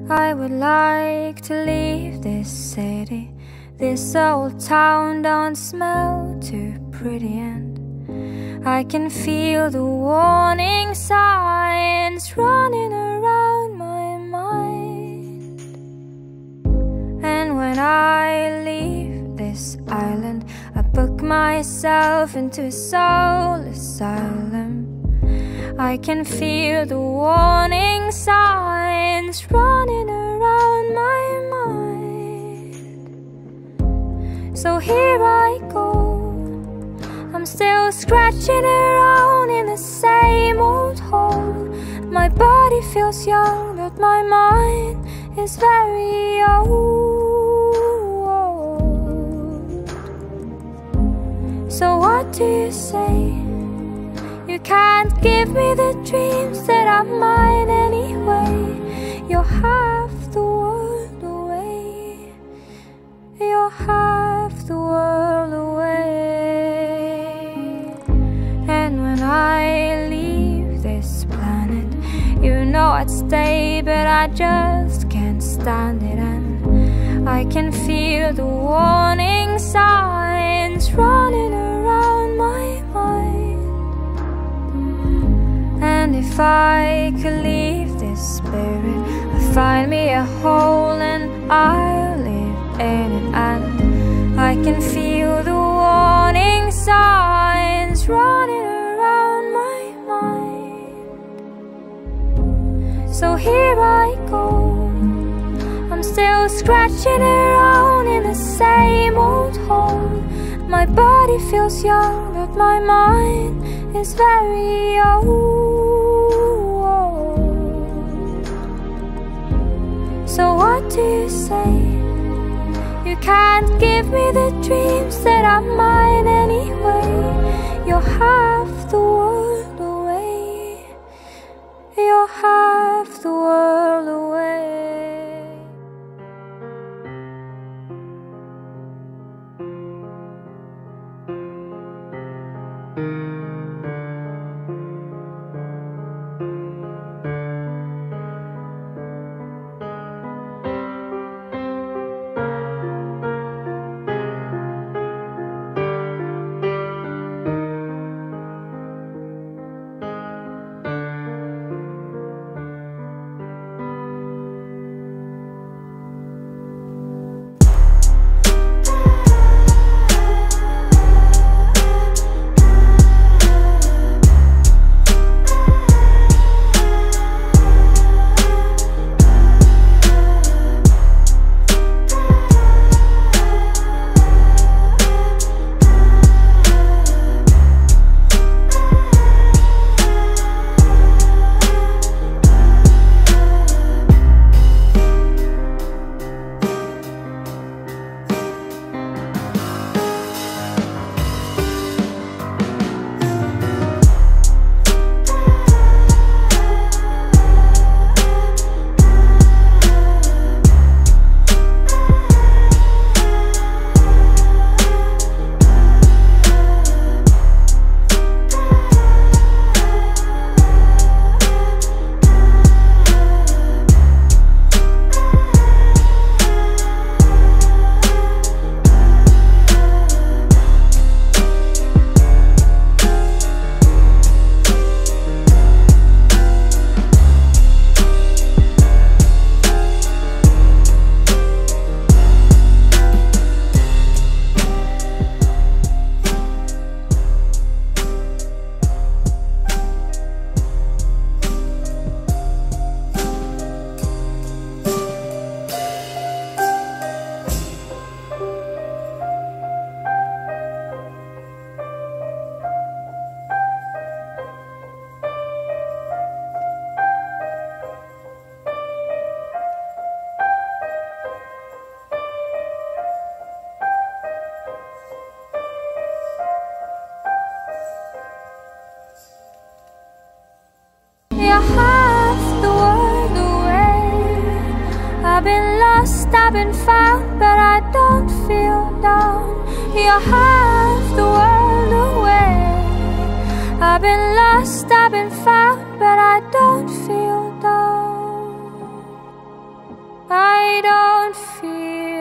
I would like to leave this city. This old town don't smell too pretty, and I can feel the warning signs running around my mind. And when I leave this island, I book myself into a soul asylum. I can feel the warning signs running around my mind. So here I go, I'm still scratching around in the same old hole. My body feels young, but my mind is very old. So what do you say? You can't give me the dreams that are mine anyway. You're half the world away. You're half the world away. And when I leave this planet, you know I'd stay, but I just can't stand it. And I can feel the warning signs running around my mind. And if I could leave this spirit, I'd find me a hole and I'll live in it. And I can feel the warning signs running around my mind. So here I go, I'm still scratching around in the same old hole. My body feels young, but my mind is very old. So what do you say? You can't give me the dreams that are mine anyway. You're half the world away. You're half the world away. I've been lost, I've been found, but I don't feel down. You're half the world away. I've been lost, I've been found, but I don't feel down. I don't feel